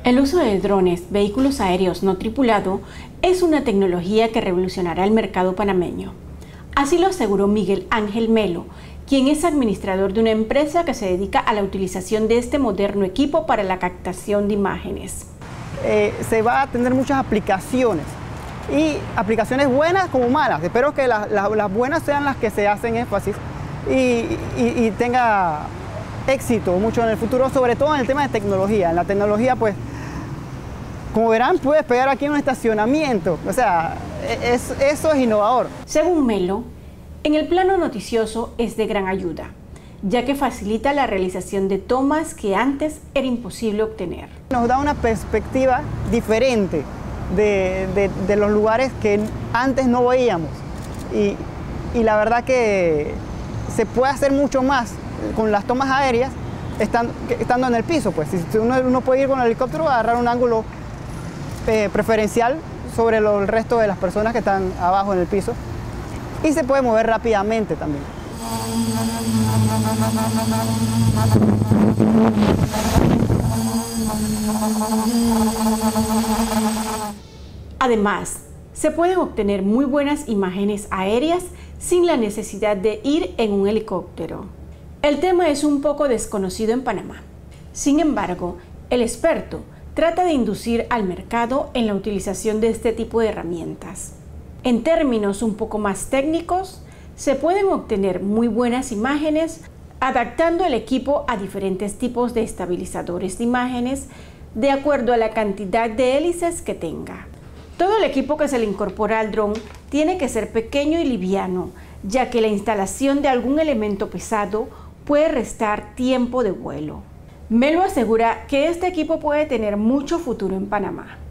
El uso de drones, vehículos aéreos no tripulados, es una tecnología que revolucionará el mercado panameño. Así lo aseguró Miguel Ángel Melo, quien es administrador de una empresa que se dedica a la utilización de este moderno equipo para la captación de imágenes. Se va a tener muchas aplicaciones, y aplicaciones buenas como malas. Espero que las buenas sean las que se hacen énfasis y tenga éxito mucho en el futuro, sobre todo en el tema de tecnología. En la tecnología, pues, como verán, puedes pegar aquí en un estacionamiento. O sea, eso es innovador. Según Melo, en el plano noticioso es de gran ayuda, ya que facilita la realización de tomas que antes era imposible obtener. Nos da una perspectiva diferente de los lugares que antes no veíamos. Y la verdad que se puede hacer mucho más con las tomas aéreas estando en el piso. Pues si uno puede ir con el helicóptero a agarrar un ángulo preferencial sobre el resto de las personas que están abajo en el piso, y se puede mover rápidamente también. Además, se pueden obtener muy buenas imágenes aéreas sin la necesidad de ir en un helicóptero. El tema es un poco desconocido en Panamá. Sin embargo, el experto trata de inducir al mercado en la utilización de este tipo de herramientas. En términos un poco más técnicos, se pueden obtener muy buenas imágenes adaptando el equipo a diferentes tipos de estabilizadores de imágenes de acuerdo a la cantidad de hélices que tenga. Todo el equipo que se le incorpora al dron tiene que ser pequeño y liviano, ya que la instalación de algún elemento pesado puede restar tiempo de vuelo. Melo asegura que este equipo puede tener mucho futuro en Panamá.